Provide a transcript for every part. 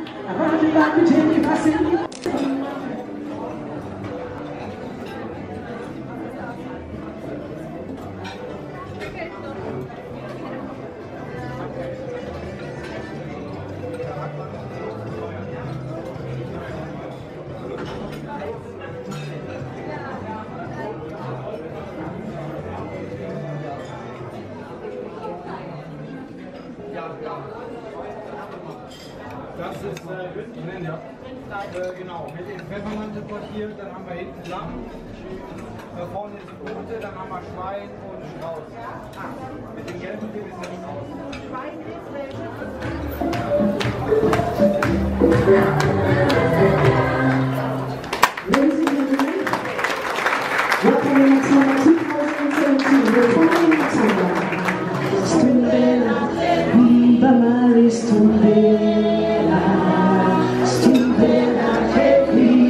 Das ist Bündchen, ja. Genau, mit dem Pfeffermantelquartier, dann haben wir hinten Lamm, da vorne ist Brote, dann haben wir Schwein und Strauß. Mit dem gelben Tipp ist das Strauß. Schwein ist welcome in October 2017. Welcome in October. Stundela, viva Mari, Stundela, Stundela, happy.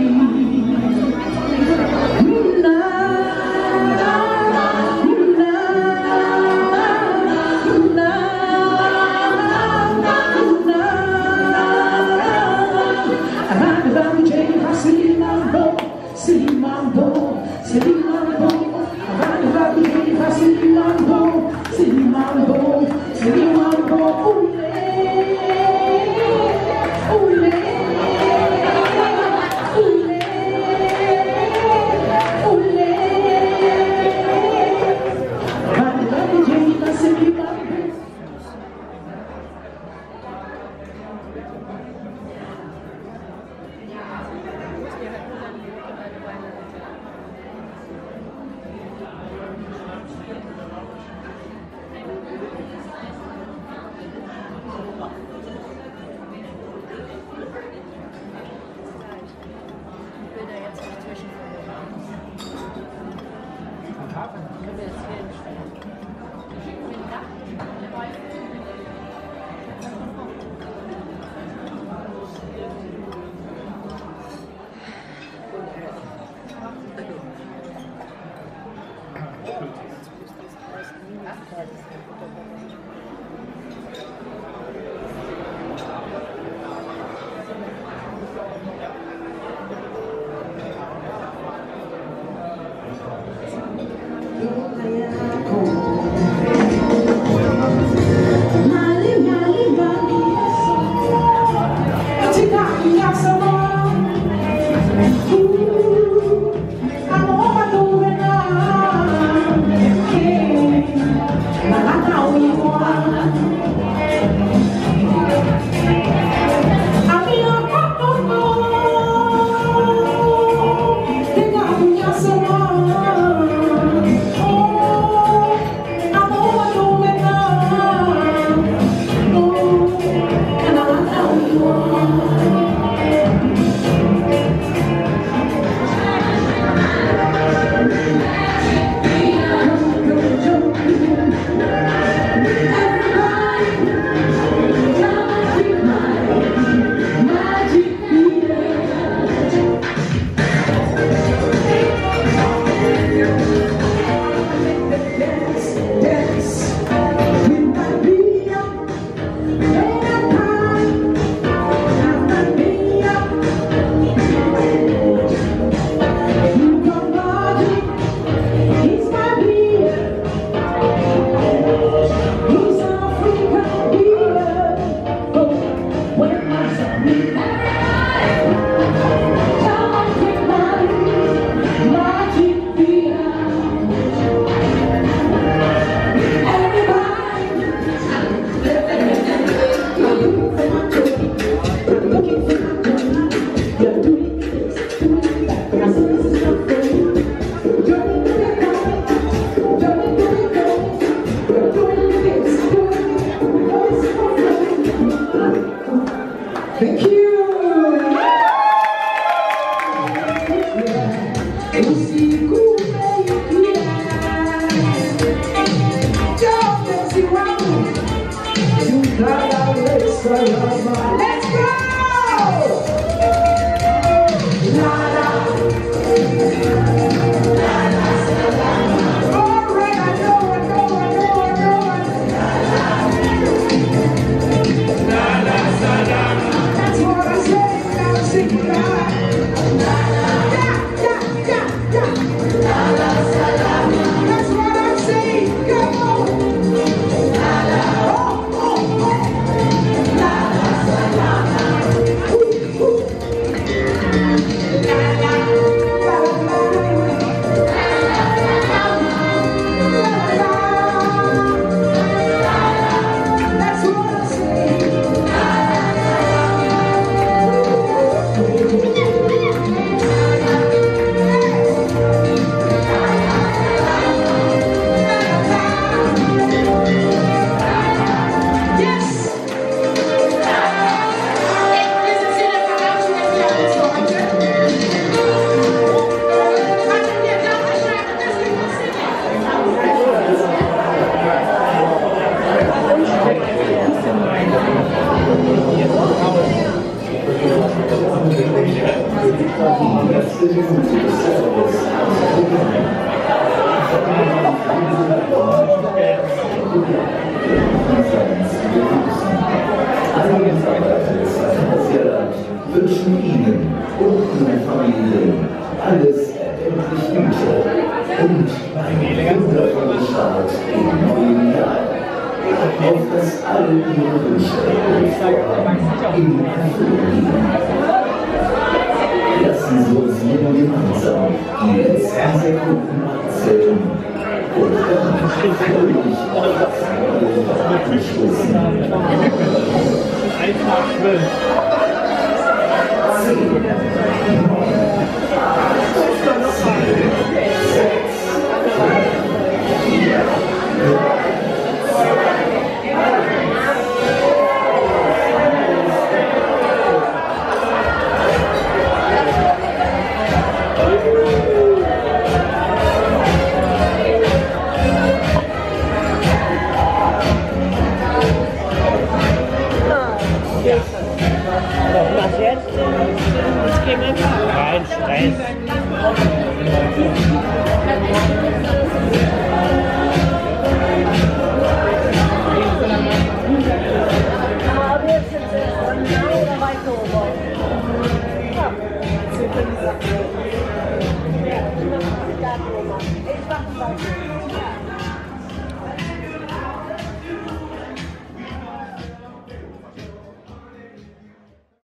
That's what Minute des Service. Alle Mitarbeiter des Verkehrsjäger wünschen Ihnen und Ihren Familien alles erdenklich Gute und einen wundervollen Start im neuen Jahr. Auf dass alle Ihre Wünsche und Vorhaben in Erfüllung gehen. Lassen Sie uns lieber gemeinsam die letzten Sekunden abzählen und dann fröhlich auf das neue Jahr anstoßen. 1 nach 12. 10, 9, 8, 7, 6, 5, 4, 3, Was jetzt? Jetzt gehen wir kein Stress. Aber jetzt sind Sie von nah oder weit oben? Ja, Sie können sagen. Ja, ich mache das. Ich mache das.